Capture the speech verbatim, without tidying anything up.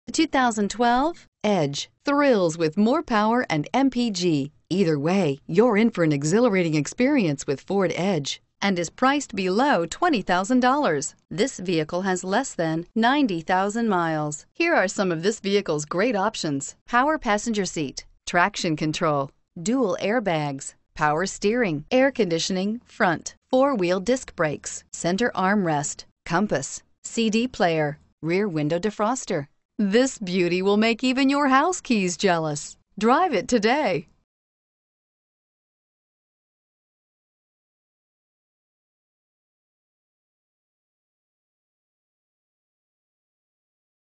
two thousand twelve Edge. Thrills with more power and M P G. Either way, you're in for an exhilarating experience with Ford Edge and is priced below twenty thousand dollars. This vehicle has less than ninety thousand miles. Here are some of this vehicle's great options: power passenger seat, traction control, dual airbags, power steering, air conditioning, front, four-wheel disc brakes, center armrest, compass, C D player, rear window defroster. This beauty will make even your house keys jealous. Drive it today.